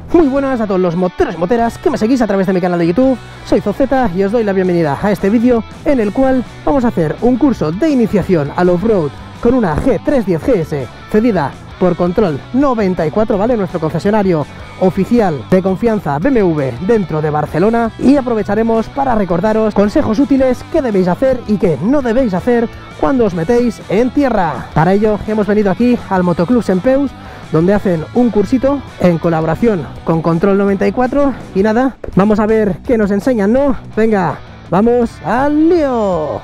Muy buenas a todos los moteros y moteras que me seguís a través de mi canal de YouTube. Soy Zozeta y os doy la bienvenida a este vídeo en el cual vamos a hacer un curso de iniciación al off-road con una G310 GS cedida por Control 94, ¿vale? Nuestro concesionario oficial de confianza BMW dentro de Barcelona, y aprovecharemos para recordaros consejos útiles que debéis hacer y que no debéis hacer cuando os metéis en tierra. Para ello hemos venido aquí al Motoclub Sempeus, donde hacen un cursito en colaboración con Control 94 y nada, vamos a ver qué nos enseñan, ¿no? Venga, vamos al lío.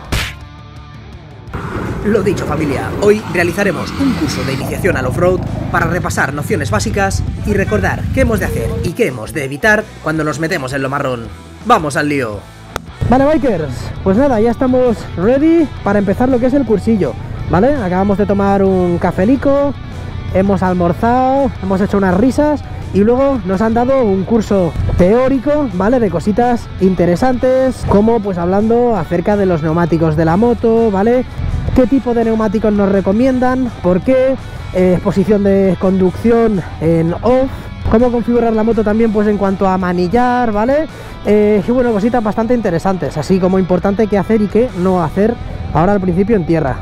Lo dicho, familia, hoy realizaremos un curso de iniciación al off-road para repasar nociones básicas y recordar qué hemos de hacer y qué hemos de evitar cuando nos metemos en lo marrón. ¡Vamos al lío! Vale, bikers, pues nada, ya estamos ready para empezar lo que es el cursillo, ¿vale? Acabamos de tomar un cafelico, hemos almorzado, hemos hecho unas risas y luego nos han dado un curso teórico, ¿vale? De cositas interesantes, como pues hablando acerca de los neumáticos de la moto, ¿vale? Qué tipo de neumáticos nos recomiendan, por qué, posición de conducción en off, cómo configurar la moto también pues en cuanto a manillar, ¿vale? Y bueno, cositas bastante interesantes, así como importante qué hacer y qué no hacer ahora al principio en tierra.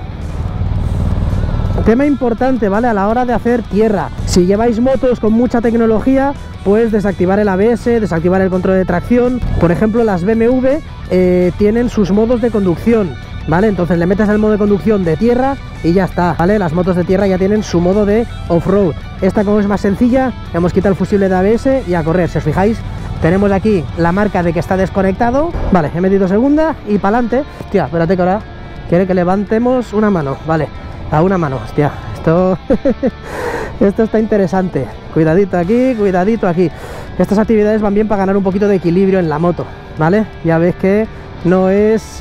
Tema importante, ¿vale? A la hora de hacer tierra, si lleváis motos con mucha tecnología, pues desactivar el ABS, desactivar el control de tracción. Por ejemplo, las BMW tienen sus modos de conducción, ¿vale? Entonces le metes el modo de conducción de tierra y ya está, ¿vale? Las motos de tierra ya tienen su modo de off-road. Esta, como es más sencilla, hemos quitado el fusible de ABS y a correr. Si os fijáis, tenemos aquí la marca de que está desconectado. Vale, he metido segunda y para adelante. Hostia, espérate que ahora quiere que levantemos una mano. Vale, a una mano, hostia, esto esto está interesante. Cuidadito aquí, cuidadito aquí. Estas actividades van bien para ganar un poquito de equilibrio en la moto, ¿vale? Ya ves que no es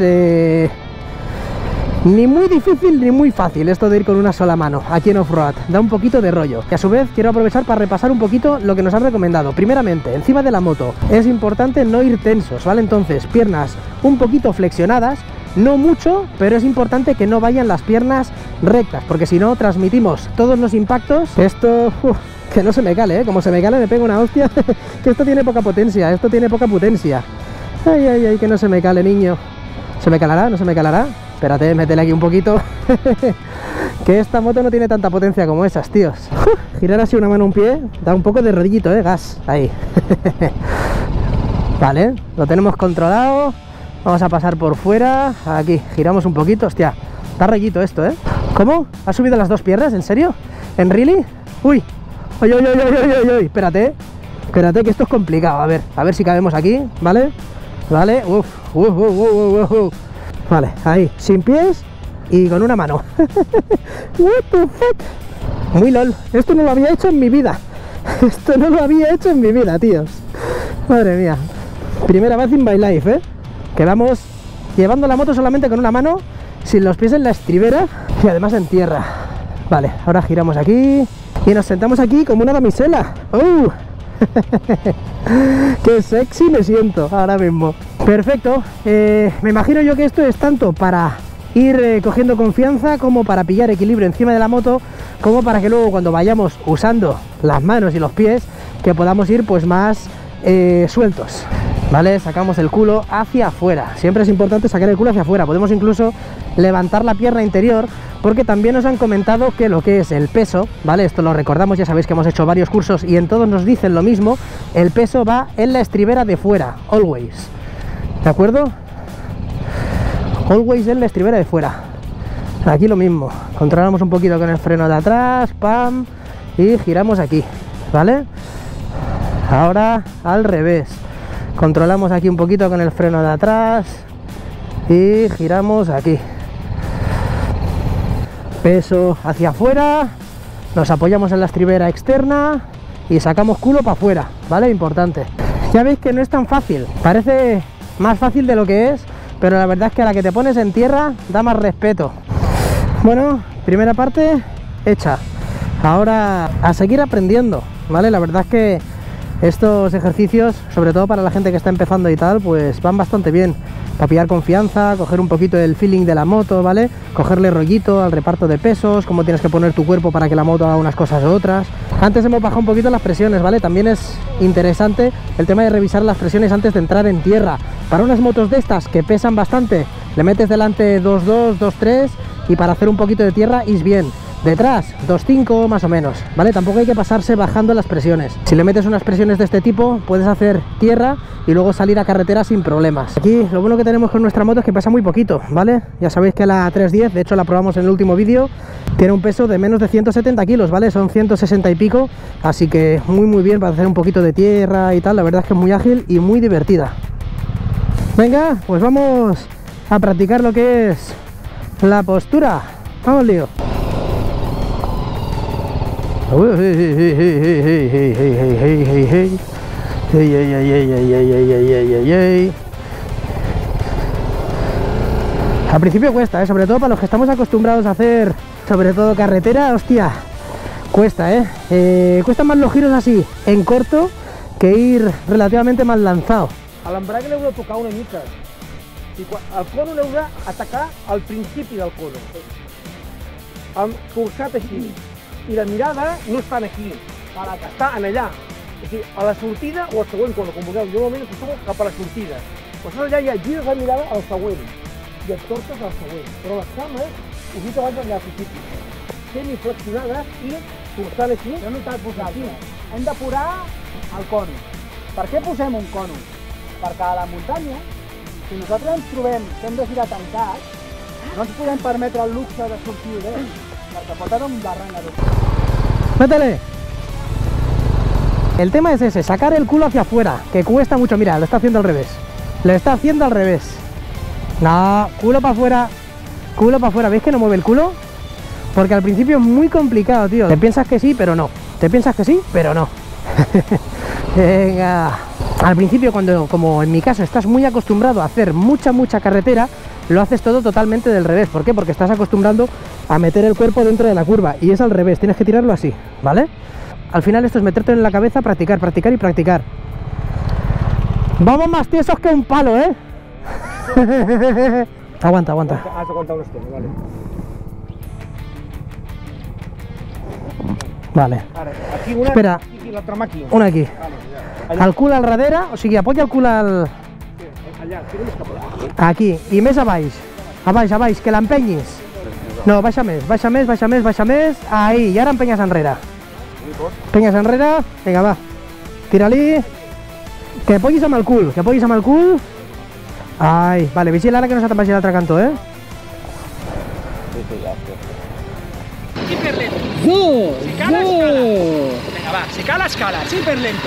ni muy difícil ni muy fácil esto de ir con una sola mano aquí en off-road, da un poquito de rollo. Y a su vez quiero aprovechar para repasar un poquito lo que nos han recomendado. Primeramente, encima de la moto es importante no ir tensos, ¿vale? Entonces, piernas un poquito flexionadas, no mucho, pero es importante que no vayan las piernas rectas, porque si no transmitimos todos los impactos. Esto, que no se me cale, como se me cale me pego una hostia. Que esto tiene poca potencia, esto tiene poca potencia. Ay, ay, ay, que no se me cale, niño. ¿Se me calará? ¿No se me calará? Espérate, métele aquí un poquito. Que esta moto no tiene tanta potencia como esas, tíos. Girar así una mano, un pie, da un poco de rodillito, gas. Ahí. Vale, lo tenemos controlado. Vamos a pasar por fuera. Aquí, giramos un poquito. Hostia, da rollito esto, ¿Cómo? ¿Has subido las dos piernas? ¿En serio? ¿En really? Uy. Uy, uy, uy, uy, uy, uy. Espérate. Espérate que esto es complicado. A ver si cabemos aquí, ¿vale? Vale. Uf. Vale, ahí, sin pies y con una mano. What the fuck. Muy lol. Esto no lo había hecho en mi vida. Esto no lo había hecho en mi vida, tíos. Madre mía. Primera vez in my life, Que vamos llevando la moto solamente con una mano, sin los pies en la estribera y además en tierra. Vale, ahora giramos aquí y nos sentamos aquí como una damisela. ¡Qué sexy me siento ahora mismo! Perfecto, me imagino yo que esto es tanto para ir cogiendo confianza, como para pillar equilibrio encima de la moto, como para que luego cuando vayamos usando las manos y los pies, que podamos ir pues más sueltos. ¿Vale? Sacamos el culo hacia afuera. Siempre es importante sacar el culo hacia afuera. Podemos incluso levantar la pierna interior, porque también nos han comentado que lo que es el peso, ¿vale? Esto lo recordamos, ya sabéis que hemos hecho varios cursos y en todos nos dicen lo mismo. El peso va en la estribera de fuera, always. ¿De acuerdo? Always en la estribera de fuera. Aquí lo mismo. Controlamos un poquito con el freno de atrás, pam, y giramos aquí, ¿vale? Ahora al revés. Controlamos aquí un poquito con el freno de atrás y giramos aquí. Peso hacia afuera, nos apoyamos en la estribera externa y sacamos culo para afuera, ¿vale? Importante. Ya veis que no es tan fácil, parece más fácil de lo que es, pero la verdad es que a la que te pones en tierra da más respeto. Bueno, primera parte hecha. Ahora a seguir aprendiendo, ¿vale? La verdad es que estos ejercicios, sobre todo para la gente que está empezando y tal, pues van bastante bien. para pillar confianza, coger un poquito el feeling de la moto, ¿vale? Cogerle rollito al reparto de pesos, cómo tienes que poner tu cuerpo para que la moto haga unas cosas u otras. Antes hemos bajado un poquito las presiones, ¿vale? También es interesante el tema de revisar las presiones antes de entrar en tierra. Para unas motos de estas que pesan bastante, le metes delante 2.2, 2.3 y para hacer un poquito de tierra is bien. Detrás, 2.5 más o menos, ¿vale? Tampoco hay que pasarse bajando las presiones. Si le metes unas presiones de este tipo, puedes hacer tierra y luego salir a carretera sin problemas. Aquí lo bueno que tenemos con nuestra moto es que pesa muy poquito, ¿vale? Ya sabéis que la 310, de hecho la probamos en el último vídeo, tiene un peso de menos de 170 kilos, ¿vale? Son 160 y pico, así que muy bien para hacer un poquito de tierra y tal. La verdad es que es muy ágil y muy divertida. Venga, pues vamos a practicar lo que es la postura. Vamos, lío. Al principio cuesta, sobre todo para los que estamos acostumbrados a hacer, sobre todo carretera, hostia, cuesta, cuesta más los giros así, en corto, que ir relativamente más lanzado. A l'embrague l'heu de tocar una mica. El cono l'heu d'atacar al principi del cono. Forçat així. I la mirada no està aquí, està en allà. O sigui, a la sortida o al següent cono, com vulgueu. Jo normalment acostumo cap a la sortida. Però allà ja gires la mirada al següent i et torces al següent. Però les cames, ho dic abans allà al principi, semiflexionades i forçant així. Jo he notat vosaltres. Hem d'apurar el cono. Per què posem un cono? Perquè a la muntanya, si nosaltres ens trobem que hem de girar tancat, no ens podem permetre el luxe de sortir bé, perquè pot haver un barranc a dos. ¡Métele! El tema es ese, sacar el culo hacia afuera, que cuesta mucho. Mira, lo está haciendo al revés. Lo está haciendo al revés. No, culo para afuera. Culo para afuera. ¿Veis que no mueve el culo? Porque al principio es muy complicado, tío. Te piensas que sí, pero no. Te piensas que sí, pero no. Venga. Al principio, cuando, como en mi caso, estás muy acostumbrado a hacer mucha carretera, lo haces todo totalmente del revés. ¿Por qué? Porque estás acostumbrando a meter el cuerpo dentro de la curva y es al revés, tienes que tirarlo así, ¿vale? Al final esto es meterte en la cabeza, practicar y practicar. Vamos más tiesos que un palo, ¿eh? Aguanta. Has aguantado una estona, vale. Vale. Ara, aquí una, espera, i l'altra mà aquí. una aquí. Allà. El cul al darrere, o sigui, apoya el cul al... Allà, tira més cap allà. Aquí, i més a baix, que l'empenyis. No, baixa més, ahí, i ara empenyes enrere. Empenyes enrere, vinga, va. Tira-li. Que apoyis amb el cul, Ai, vale, vigila ara que no se te'n vagi a l'altre cantó, Hiperlento. Zo! Si cala, escala. Venga, va, si cala, escala, hiperlento.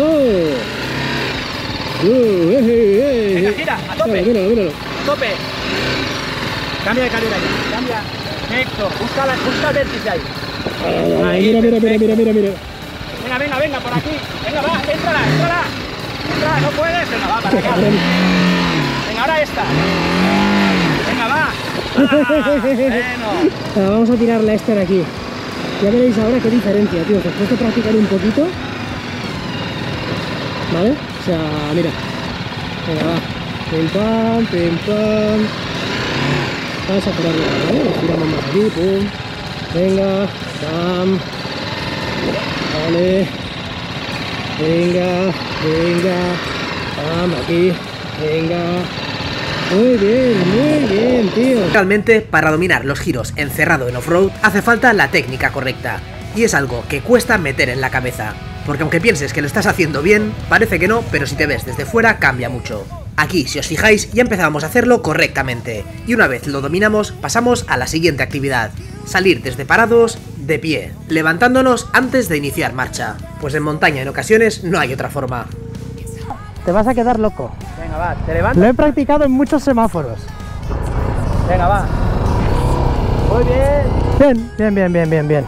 Venga, gira, a tope. Míralo. A tope. Cambia de calidad ya, cambia. Perfecto, busca el vértice ahí. Ay, mira. Venga, por aquí. Venga, va, entrala. Entra, no puedes. Venga, va, para acá. Venga, ahora esta. Venga, va. Bueno. Vamos a tirar la esta de aquí. Ya veréis ahora qué diferencia, tío. Después de practicar un poquito, ¿vale? O sea, mira. Venga, va. Pim pam. Vamos a curarlo, ¿vale? Lo giramos más aquí, pum. Venga, pam. Vale. Venga. Pam, aquí. Venga. Muy bien, tío. Realmente, para dominar los giros encerrado en off-road, hace falta la técnica correcta. Y es algo que cuesta meter en la cabeza. Porque aunque pienses que lo estás haciendo bien, parece que no, pero si te ves desde fuera cambia mucho. Aquí, si os fijáis, ya empezábamos a hacerlo correctamente. Y una vez lo dominamos, pasamos a la siguiente actividad. Salir desde parados, de pie, levantándonos antes de iniciar marcha. Pues en montaña en ocasiones no hay otra forma. Te vas a quedar loco. Venga, va, te levantas. Lo he practicado en muchos semáforos. Venga, va. Muy bien. Bien.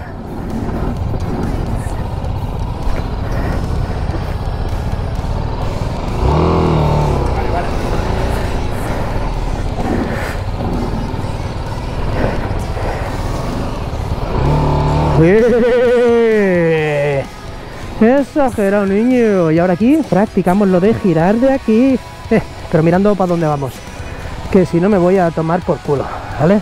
Exagerado, niño. Y ahora aquí practicamos lo de girar de aquí, pero mirando para dónde vamos. que si no me voy a tomar por culo, ¿vale?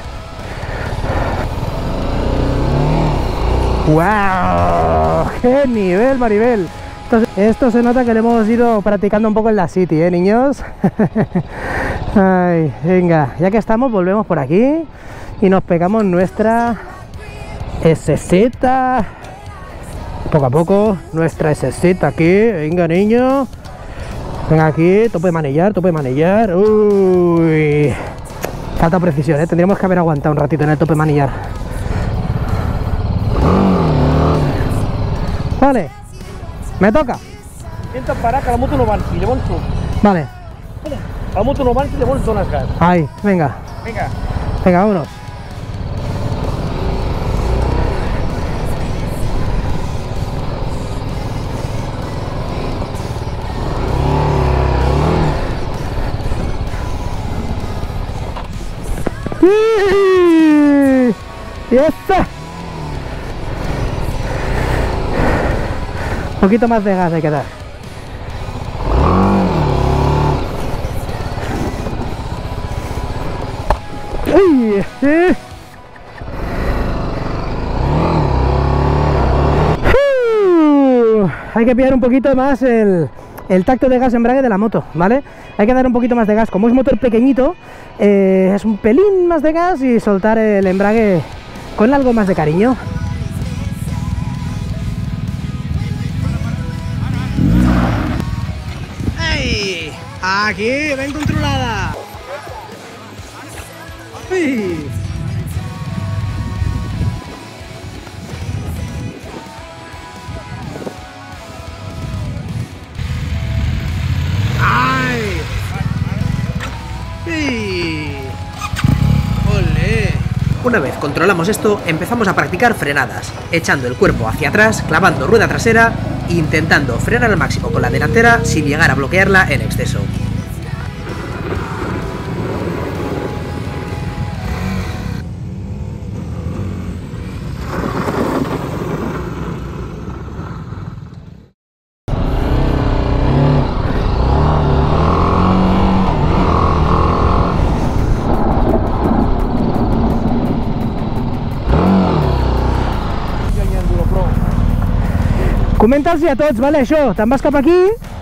¡Wow! ¡Qué nivel, Maribel! Esto se nota que le hemos ido practicando un poco en la City, ¿eh, niños? Ay, venga, ya que estamos, volvemos por aquí y nos pegamos nuestra SZ. Poco a poco, nuestra SZ aquí. Venga, niño. Venga aquí, tope de manillar, tope de manillar. Uy, falta precisión, ¿eh? Tendríamos que haber aguantado un ratito en el tope de manillar. Vale, me toca. Intenta parar que la moto no avanci, llavors tu. Vale. La moto no avanci, llavors dones gas. Ahí, venga. Vinga. Venga, vámonos. ¡Y esta! Un poquito más de gas hay que dar. ¡Uy! Hay que pillar un poquito más el tacto de gas embrague de la moto, ¿vale? Hay que dar un poquito más de gas. Como es motor pequeñito, es un pelín más de gas y soltar el embrague con algo más de cariño. ¡Ey! Aquí, ven controlada. ¡Uy! ¡Ay! ¡Sí! ¡Olé! Una vez controlamos esto, empezamos a practicar frenadas, echando el cuerpo hacia atrás, clavando rueda trasera e intentando frenar al máximo con la delantera sin llegar a bloquearla en exceso. Comenta'ls a tots, vale, això, te'n vas cap aquí,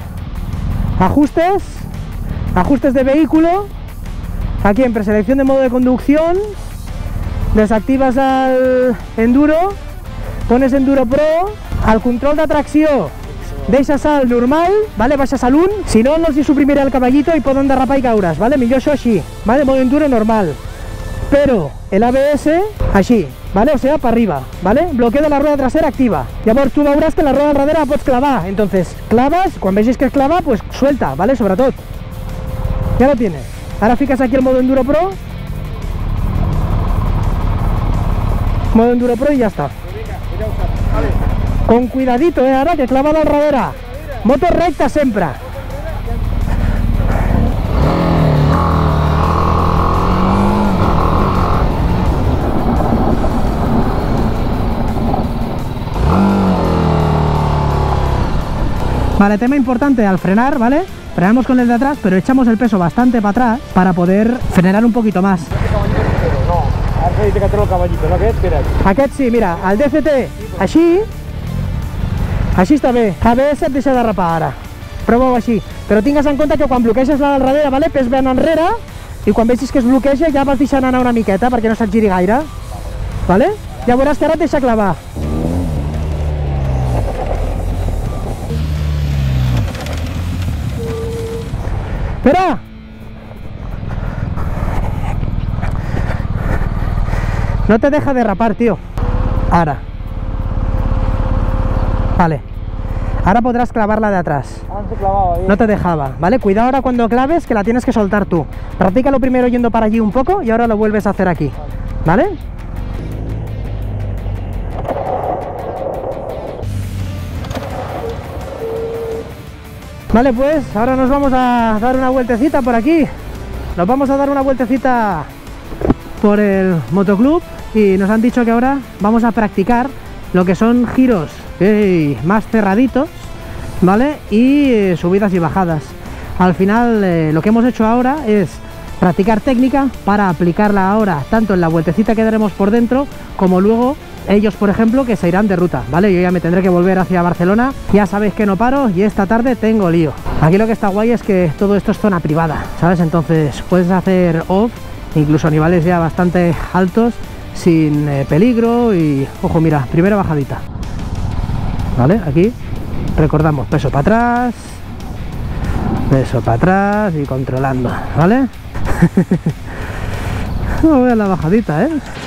ajustes de vehículo, aquí en preselección de modo de conducción, desactivas el Enduro, pones Enduro Pro, al control de tracció deixes el normal, vale, baixes a l'1, si no, no els hi suprimiré el caballito i poden derrapar i caure's, vale, millor això així, vale, modo Enduro normal, pero el ABS així, ¿vale? O sea, para arriba, ¿vale? Bloqueo de la rueda trasera activa. Llavors tú veuràs que la rueda darrere la pots clavar. Entonces, clavas, quan vegis que es clava, pues suelta, ¿vale? Sobretot. Ya lo tienes. Ahora ficas aquí el modo Enduro Pro. Modo Enduro Pro y ya está. Con cuidadito, ahora que clava la darrere. Moto recta sempre. Vale, tema importante al frenar, ¿vale? Frenamos con el de atrás, pero echamos el peso bastante para atrás para poder frenar un poquito más. No, ara s'ha dit que treu el caballito, no aquest? Espera. Aquest sí, mira, el DCT, així està bé. ABS et deixa derrapar ara. Prova-ho així. Però tingues en compte que quan bloqueges la del darrere, ¿vale? Pes ben enrere, i quan vegis que es bloqueja ja vas deixant anar una miqueta perquè no se't giri gaire. ¿Vale? Ja veuràs que ara et deixa clavar. ¡Espera! No te deja derrapar, tío. Ahora. Vale. Ahora podrás clavarla de atrás. Antes clavaba ahí. No te dejaba, ¿vale? Cuidado ahora cuando claves, que la tienes que soltar tú. Practícalo primero yendo para allí un poco y ahora lo vuelves a hacer aquí. ¿Vale? Vale, pues ahora nos vamos a dar una vueltecita por aquí. Nos vamos a dar una vueltecita por el motoclub y nos han dicho que ahora vamos a practicar lo que son giros más cerraditos, ¿vale? Y subidas y bajadas. Al final lo que hemos hecho ahora es practicar técnica para aplicarla ahora tanto en la vueltecita que daremos por dentro como luego ellos, por ejemplo, que se irán de ruta, ¿vale? Yo ya me tendré que volver hacia Barcelona, ya sabéis que no paro y esta tarde tengo lío. Aquí lo que está guay es que todo esto es zona privada, ¿sabes? Entonces puedes hacer off, incluso a niveles ya bastante altos, sin peligro y, ojo, mira, primera bajadita, ¿vale? Aquí recordamos peso para atrás y controlando, ¿vale? No voy a la bajadita, ¿eh?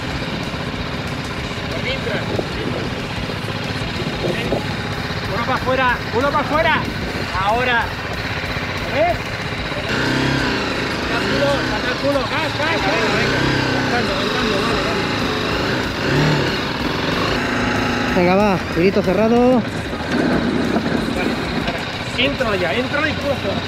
Uno para afuera. Ahora. ¿Ves? Saca el culo. Gas. Venga, va, tirito cerrado. Entra ya, entra y culo fuera.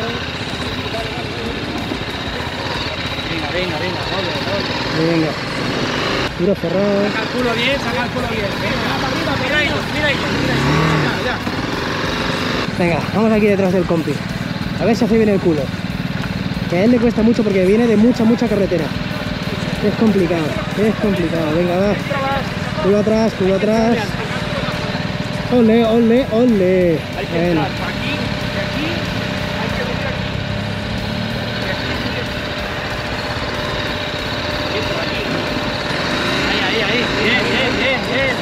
Venga, doble. Venga, tiro cerrado. Saca el culo bien. Venga, para arriba, mira ellos. Ya. Venga, vamos aquí detrás del compi. A ver si hace bien el culo. Que a él le cuesta mucho porque viene de mucha carretera. Es complicado. Venga, va. Culo atrás. Ole. Hay que entrar por aquí, de aquí, hay que venir aquí. Entra aquí. Ahí. Bien.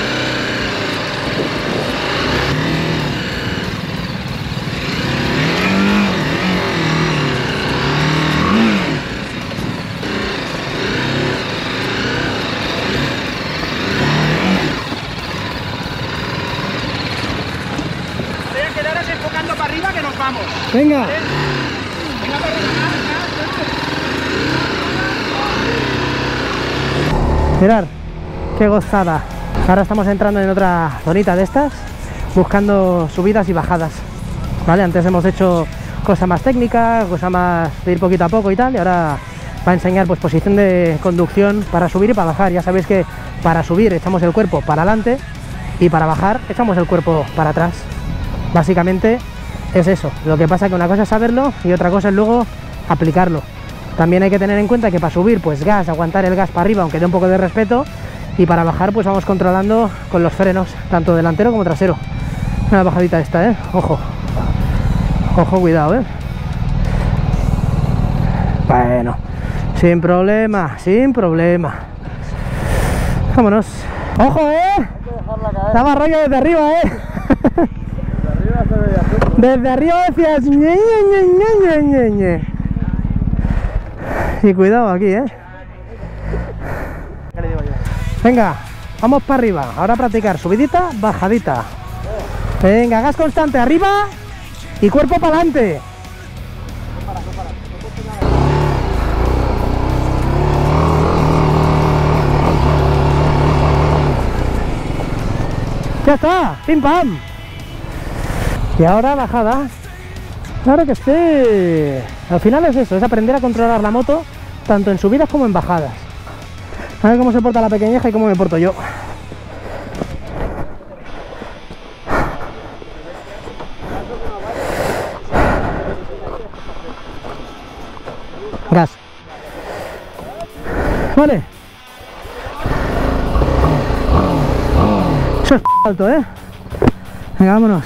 Enfocando para arriba que nos vamos. Venga. ¿Vale? Venga para arriba. Mirad, qué gozada. Ahora estamos entrando en otra zonita de estas, buscando subidas y bajadas. Vale, antes hemos hecho cosas más técnicas, cosa más de ir poquito a poco y tal, y ahora va a enseñar pues posición de conducción para subir y para bajar. Ya sabéis que para subir echamos el cuerpo para adelante y para bajar echamos el cuerpo para atrás. Básicamente es eso. Lo que pasa es que una cosa es saberlo y otra cosa es luego aplicarlo. También hay que tener en cuenta que para subir, pues gas, aguantar el gas para arriba, aunque dé un poco de respeto, y para bajar, pues vamos controlando con los frenos, tanto delantero como trasero. Una bajadita esta, ojo, cuidado, Bueno, sin problema. Vámonos. Ojo, Da más rollo desde arriba, Desde arriba decías ñe. Y cuidado aquí, Venga, vamos para arriba. Ahora a practicar subidita, bajadita. Venga, gas constante arriba y cuerpo para adelante. Ya está, pim pam. Y ahora bajada. Claro que sí. Al final es eso, es aprender a controlar la moto tanto en subidas como en bajadas. A ver cómo se porta la pequeñeja y cómo me porto yo. Gas. Vale. Eso es alto, Venga, vámonos.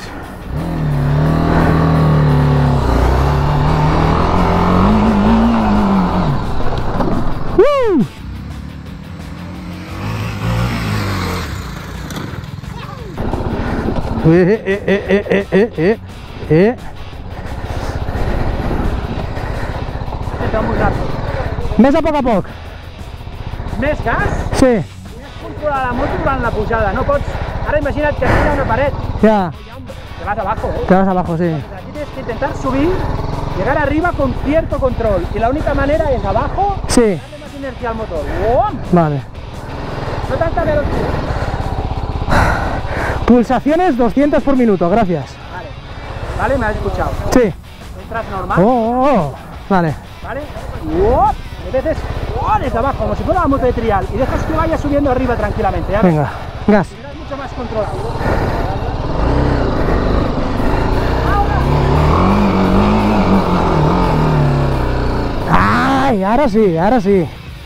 Està molt ràpid. Més a poc. Més gas? Sí. Has controlar la moto durant la pujada. No pots... Ara imagina't que aquí hi ha una paret. Ya. Te vas abajo, Te vas abajo, sí. Aquí tienes que intentar subir, llegar arriba con cierto control. Y la única manera es abajo, Sí. darle más inercia al motor. ¡Bum! Vale. No tanta velocidad. Pulsaciones 200 por minuto, gracias. Vale, me has escuchado. Sí. Entras normal, Vale. ¿vale? ¡Wop! Y veces desde abajo, como si fuera una moto de trial. Y dejas que vaya subiendo arriba tranquilamente. ¿Ya? Venga, gas. Serás mucho más controlado. ¡Ah! ahora sí, ahora sí.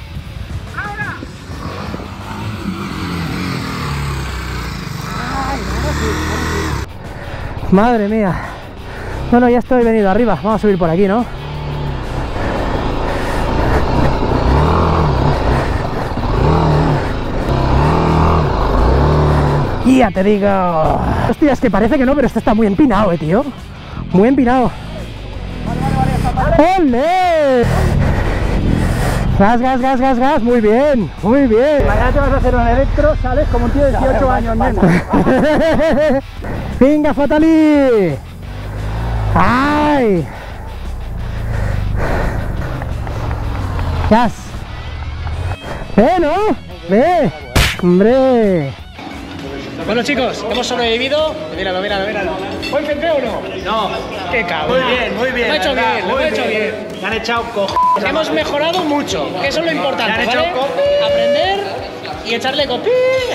Madre mía. Bueno, ya estoy venido arriba. Vamos a subir por aquí, ¿no? Ya te digo. Hostia, es que parece que no, pero esto está muy empinado, tío. Muy empinado. ¡Ole! Gas, gas, gas, gas, gas. Muy bien, muy bien. Mañana te vas a hacer un electro, sales como un tío de 18 años, nena. ¡Venga, Fatali! ¡Ay! ¡Gas! ¿No? ¡Ve! ¡Hombre! Bueno, chicos, hemos sobrevivido. Míralo, míralo, míralo. ¿Fue el o no? No. ¡Qué cabrón! Muy bien. Lo he hecho bien, lo he hecho bien. Me han echado Hemos mejorado mucho, que eso es lo importante, Le han hecho ¿vale? Aprender y echarle copí.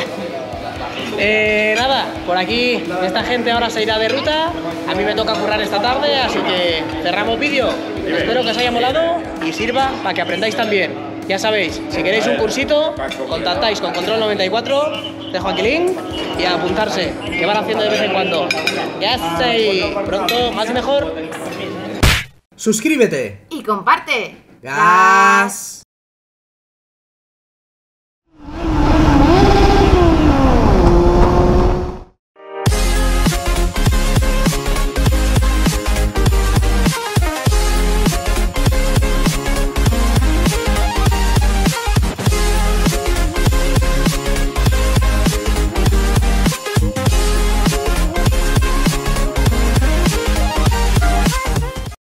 Nada, por aquí esta gente ahora se irá de ruta. A mí me toca currar esta tarde, así que cerramos vídeo. Espero que os haya molado y sirva para que aprendáis también. Ya sabéis, si queréis un cursito, contactáis con Control 94, dejo aquí el link y a apuntarse, que van haciendo de vez en cuando. Ya sé, pronto, más y mejor. Suscríbete Y comparte. Gas.